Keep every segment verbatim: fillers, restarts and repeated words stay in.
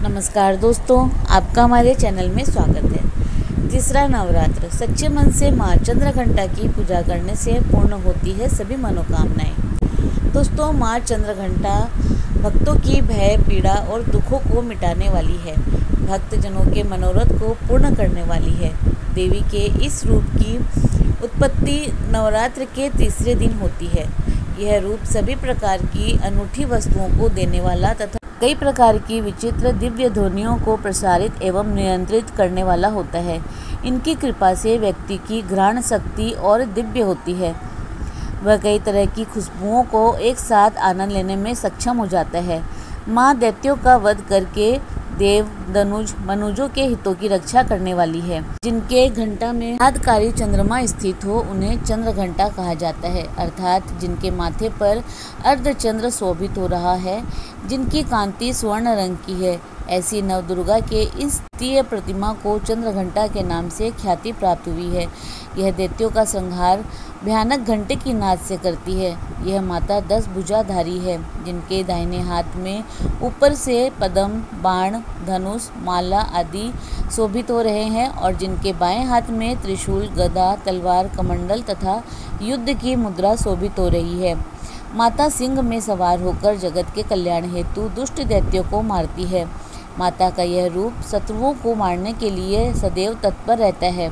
नमस्कार दोस्तों, आपका हमारे चैनल में स्वागत है। तीसरा नवरात्र सच्चे मन से माँ चंद्रघंटा की पूजा करने से पूर्ण होती है सभी मनोकामनाएं। दोस्तों, माँ चंद्रघंटा भक्तों की भय, पीड़ा और दुखों को मिटाने वाली है। भक्तजनों के मनोरथ को पूर्ण करने वाली है। देवी के इस रूप की उत्पत्ति नवरात्र के तीसरे दिन होती है। यह रूप सभी प्रकार की अनूठी वस्तुओं को देने वाला तथा कई प्रकार की विचित्र दिव्य ध्वनियों को प्रसारित एवं नियंत्रित करने वाला होता है। इनकी कृपा से व्यक्ति की घ्राण शक्ति और दिव्य होती है। वह कई तरह की खुशबुओं को एक साथ आनंद लेने में सक्षम हो जाता है। माँ दैत्यों का वध करके देव, दनुज, मनुजों के हितों की रक्षा करने वाली है। जिनके घंटा में आदकारी चंद्रमा स्थित हो उन्हें चंद्रघंटा कहा जाता है, अर्थात जिनके माथे पर अर्धचंद्र शोभित हो रहा है, जिनकी कांति स्वर्ण रंग की है। ऐसी नवदुर्गा के इस तीय प्रतिमा को चंद्रघंटा के नाम से ख्याति प्राप्त हुई है। यह दैत्यों का संहार भयानक घंटे की नाद से करती है। यह माता दस भुजाधारी है, जिनके दाहिने हाथ में ऊपर से पद्म, बाण, धनुष, माला आदि शोभित हो रहे हैं और जिनके बाएं हाथ में त्रिशूल, गदा, तलवार, कमंडल तथा युद्ध की मुद्रा शोभित हो रही है। माता सिंह में सवार होकर जगत के कल्याण हेतु दुष्ट दैत्यों को मारती है। माता का यह रूप शत्रुओं को मारने के लिए सदैव तत्पर रहता है।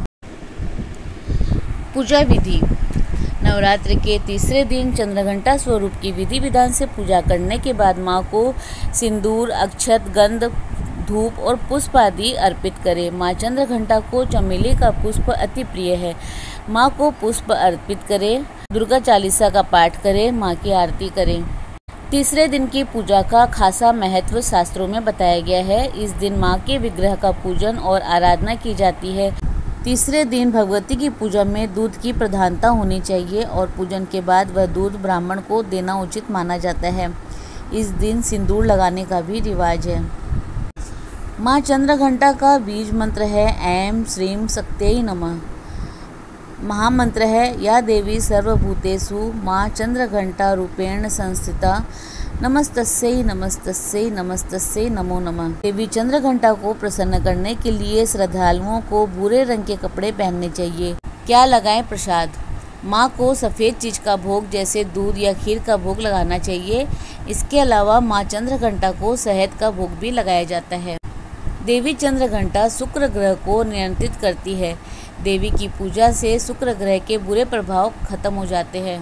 पूजा विधि। नवरात्र के तीसरे दिन चंद्रघंटा स्वरूप की विधि विधान से पूजा करने के बाद माँ को सिंदूर, अक्षत, गंध, धूप और पुष्प आदि अर्पित करें। माँ चंद्रघंटा को चमेली का पुष्प अति प्रिय है। माँ को पुष्प अर्पित करें। दुर्गा चालीसा का पाठ करें। माँ की आरती करें। तीसरे दिन की पूजा का खासा महत्व शास्त्रों में बताया गया है। इस दिन माँ के विग्रह का पूजन और आराधना की जाती है। तीसरे दिन भगवती की पूजा में दूध की प्रधानता होनी चाहिए और पूजन के बाद वह दूध ब्राह्मण को देना उचित माना जाता है। इस दिन सिंदूर लगाने का भी रिवाज है। माँ चंद्रघंटा का बीज मंत्र है ऐं श्रीं शक्त्यै नमः। महामंत्र है या देवी सर्वभूतेषु माँ चंद्रघंटा रूपेण संस्थिता नमस्तस्यै नमस्तस्यै नमस्तस्यै नमो नमः। देवी चंद्रघंटा को प्रसन्न करने के लिए श्रद्धालुओं को भूरे रंग के कपड़े पहनने चाहिए। क्या लगाएं प्रसाद। माँ को सफ़ेद चीज का भोग जैसे दूध या खीर का भोग लगाना चाहिए। इसके अलावा माँ चंद्रघंटा को शहद का भोग भी लगाया जाता है। देवी चंद्रघंटा शुक्र ग्रह को नियंत्रित करती है। देवी की पूजा से शुक्र ग्रह के बुरे प्रभाव खत्म हो जाते हैं।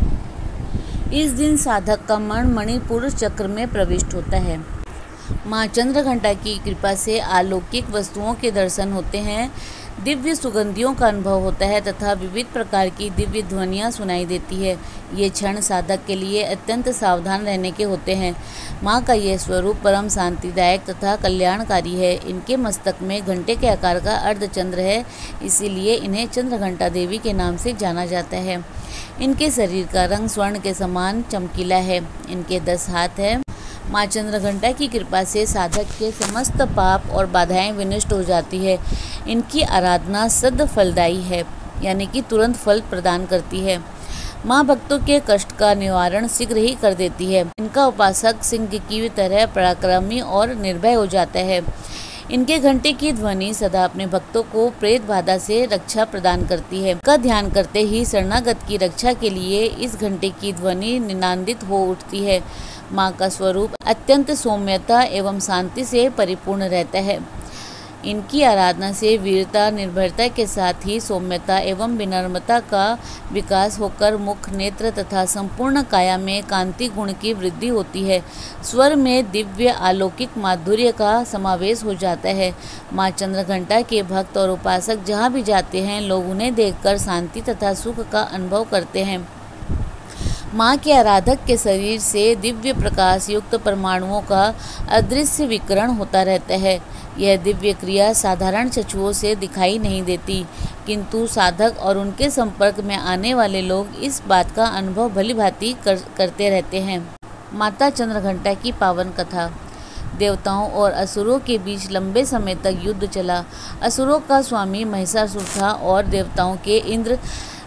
इस दिन साधक का मन मणिपुर चक्र में प्रविष्ट होता है। माँ चंद्रघंटा की कृपा से अलौकिक वस्तुओं के दर्शन होते हैं, दिव्य सुगंधियों का अनुभव होता है तथा विविध प्रकार की दिव्य ध्वनियाँ सुनाई देती है। ये क्षण साधक के लिए अत्यंत सावधान रहने के होते हैं। माँ का यह स्वरूप परम शांतिदायक तथा कल्याणकारी है। इनके मस्तक में घंटे के आकार का अर्धचंद्र है, इसीलिए इन्हें चंद्रघंटा देवी के नाम से जाना जाता है। इनके शरीर का रंग स्वर्ण के समान चमकीला है। इनके दस हाथ हैं। माँ चंद्रघंटा की कृपा से साधक के समस्त पाप और बाधाएं विनष्ट हो जाती है। इनकी आराधना सद फलदायी है, यानी कि तुरंत फल प्रदान करती है। माँ भक्तों के कष्ट का निवारण शीघ्र ही कर देती है। इनका उपासक सिंह की तरह पराक्रमी और निर्भय हो जाता है। इनके घंटे की ध्वनि सदा अपने भक्तों को प्रेत बाधा से रक्षा प्रदान करती है। का ध्यान करते ही शरणागत की रक्षा के लिए इस घंटे की ध्वनि निनादित हो उठती है। माँ का स्वरूप अत्यंत सौम्यता एवं शांति से परिपूर्ण रहता है। इनकी आराधना से वीरता, निर्भयता के साथ ही सौम्यता एवं विनम्रता का विकास होकर मुख, नेत्र तथा संपूर्ण काया में कांति गुण की वृद्धि होती है। स्वर में दिव्य अलौकिक माधुर्य का समावेश हो जाता है। माँ चंद्रघंटा के भक्त और उपासक जहाँ भी जाते हैं, लोग उन्हें देखकर शांति तथा सुख का अनुभव करते हैं। माँ के आराधक के शरीर से दिव्य प्रकाश युक्त परमाणुओं का अदृश्य विकिरण होता रहता है। यह दिव्य क्रिया साधारण चक्षुओं से दिखाई नहीं देती, किंतु साधक और उनके संपर्क में आने वाले लोग इस बात का अनुभव भलीभांति कर, करते रहते हैं। माता चंद्रघंटा की पावन कथा। देवताओं और असुरों के बीच लंबे समय तक युद्ध चला। असुरों का स्वामी महिषासुर था और देवताओं के इंद्र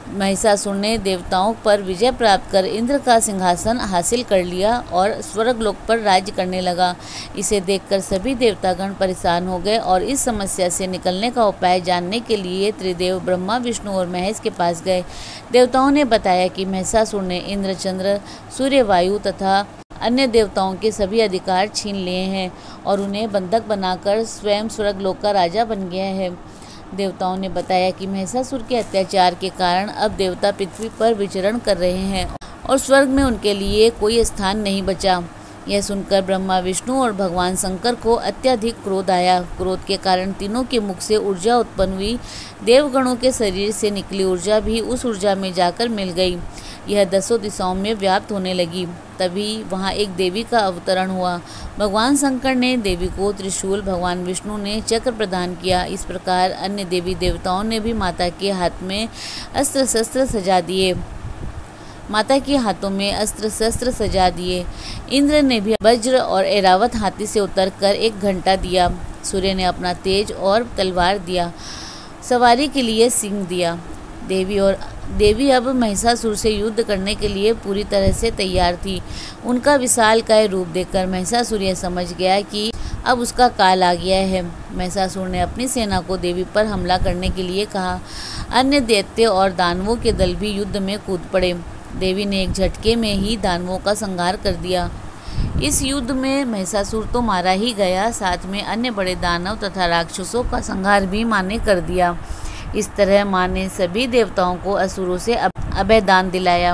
महिषासुर ने देवताओं पर विजय प्राप्त कर इंद्र का सिंहासन हासिल कर लिया और स्वर्गलोक पर राज्य करने लगा। इसे देखकर सभी देवतागण परेशान हो गए और इस समस्या से निकलने का उपाय जानने के लिए त्रिदेव ब्रह्मा, विष्णु और महेश के पास गए। देवताओं ने बताया कि महिषासुर ने इंद्र, चंद्र, सूर्य, वायु तथा अन्य देवताओं के सभी अधिकार छीन लिए हैं और उन्हें बंधक बनाकर स्वयं स्वर्गलोक का राजा बन गया है। देवताओं ने बताया कि महिषासुर के अत्याचार के कारण अब देवता पृथ्वी पर विचरण कर रहे हैं और स्वर्ग में उनके लिए कोई स्थान नहीं बचा। यह सुनकर ब्रह्मा, विष्णु और भगवान शंकर को अत्यधिक क्रोध आया। क्रोध के कारण तीनों के मुख से ऊर्जा उत्पन्न हुई। देवगणों के शरीर से निकली ऊर्जा भी उस ऊर्जा में जाकर मिल गई। यह दसों दिशाओं में व्याप्त होने लगी। तभी वहाँ एक देवी का अवतरण हुआ। भगवान शंकर ने देवी को त्रिशूल, भगवान विष्णु ने चक्र प्रदान किया। इस प्रकार अन्य देवी देवताओं ने भी माता के हाथ में अस्त्र शस्त्र सजा दिए माता के हाथों में अस्त्र शस्त्र सजा दिए। इंद्र ने भी वज्र और ऐरावत हाथी से उतरकर एक घंटा दिया। सूर्य ने अपना तेज और तलवार दिया। सवारी के लिए सिंह दिया। देवी और देवी अब महिषासुर से युद्ध करने के लिए पूरी तरह से तैयार थी। उनका विशालकाय रूप देखकर महिषासुर यह समझ गया कि अब उसका काल आ गया है। महिषासुर ने अपनी सेना को देवी पर हमला करने के लिए कहा। अन्य दैत्य और दानवों के दल भी युद्ध में कूद पड़े। देवी ने एक झटके में ही दानवों का संहार कर दिया। इस युद्ध में महिषासुर तो मारा ही गया, साथ में अन्य बड़े दानव तथा राक्षसों का संहार भी माँ ने कर दिया। इस तरह माँ ने सभी देवताओं को असुरों से अभय दान दिलाया।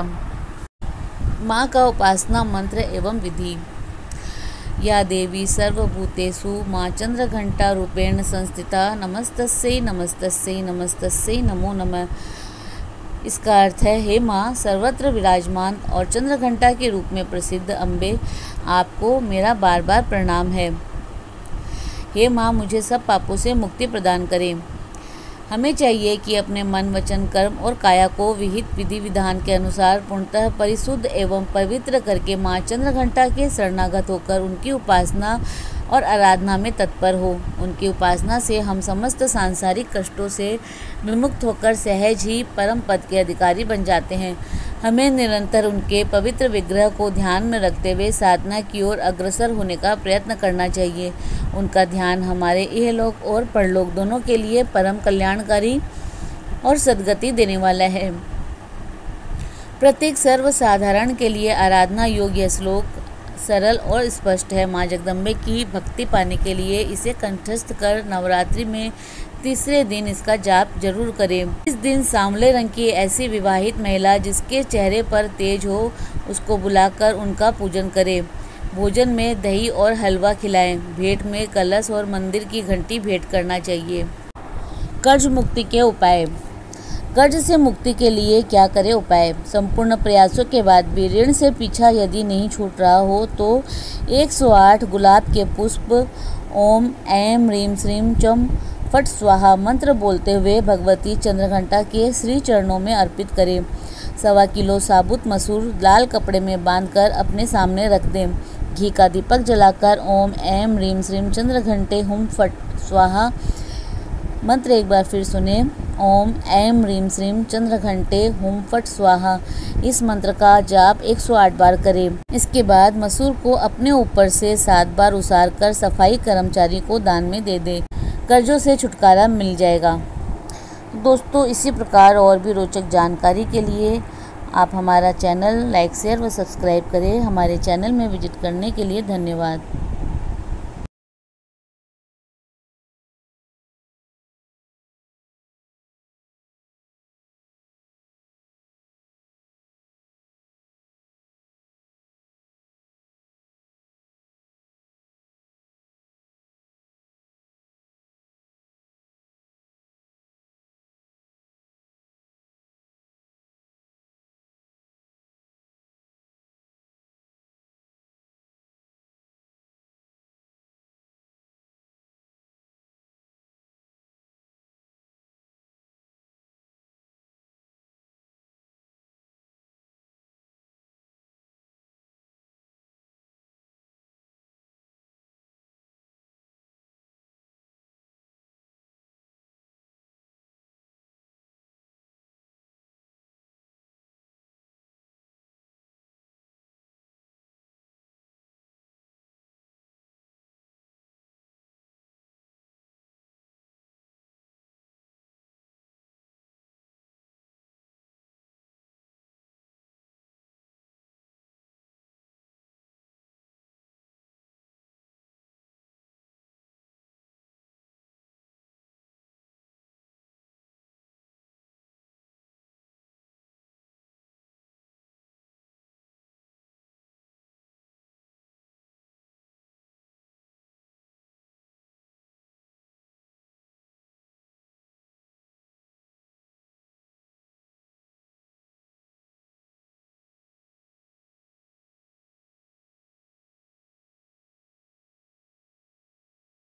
माँ का उपासना मंत्र एवं विधि। या देवी सर्वभूतेषु माँ चंद्रघंटा रूपेण संस्थिता नमस्तस्यै नमस्तस्यै नमस्तस्यै नमो नमः। इसका अर्थ है, हे माँ सर्वत्र विराजमान और चंद्रघंटा के रूप में प्रसिद्ध अम्बे, आपको मेरा बार बार प्रणाम है। हे माँ मुझे सब पापों से मुक्ति प्रदान करें। हमें चाहिए कि अपने मन, वचन, कर्म और काया को विहित विधि विधान के अनुसार पूर्णतः परिशुद्ध एवं पवित्र करके माँ चंद्रघंटा के शरणागत होकर उनकी उपासना और आराधना में तत्पर हो। उनकी उपासना से हम समस्त सांसारिक कष्टों से विमुक्त होकर सहज ही परम पद के अधिकारी बन जाते हैं। हमें निरंतर उनके पवित्र विग्रह को ध्यान में रखते हुए साधना की ओर अग्रसर होने का प्रयत्न करना चाहिए। उनका ध्यान हमारे इहलोक और परलोक दोनों के लिए परम कल्याणकारी और सद्गति देने वाला है। प्रत्येक सर्वसाधारण के लिए आराधना योग्य श्लोक सरल और स्पष्ट है। माँ जगदम्बे की भक्ति पाने के लिए इसे कंठस्थ कर नवरात्रि में तीसरे दिन इसका जाप जरूर करें। इस दिन सांवले रंग की ऐसी विवाहित महिला जिसके चेहरे पर तेज हो, उसको बुलाकर उनका पूजन करें। भोजन में दही और हलवा खिलाएं। भेंट में कलश और मंदिर की घंटी भेंट करना चाहिए। कर्ज मुक्ति के उपाय। कर्ज से मुक्ति के लिए क्या करें उपाय। संपूर्ण प्रयासों के बाद भी ऋण से पीछा यदि नहीं छूट रहा हो तो एक सौ आठ गुलाब के पुष्प ओम ऐं ह्रीं श्रीं चम फट स्वाहा मंत्र बोलते हुए भगवती चंद्रघंटा के श्री चरणों में अर्पित करें। सवा किलो साबुत मसूर लाल कपड़े में बांधकर अपने सामने रख दें। घी का दीपक जलाकर ओम ऐं ह्रीं श्रीं चंद्रघंटे हुम फट स्वाहा मंत्र एक बार फिर सुने। ओम ऐं ह्रीं श्रीं चंद्रघंटे हुम फट स्वाहा। इस मंत्र का जाप एक सौ आठ बार करें। इसके बाद मसूर को अपने ऊपर से सात बार उसार कर सफाई कर्मचारी को दान में दे दे। कर्जों से छुटकारा मिल जाएगा। दोस्तों इसी प्रकार और भी रोचक जानकारी के लिए आप हमारा चैनल लाइक, शेयर व सब्सक्राइब करें। हमारे चैनल में विजिट करने के लिए धन्यवाद।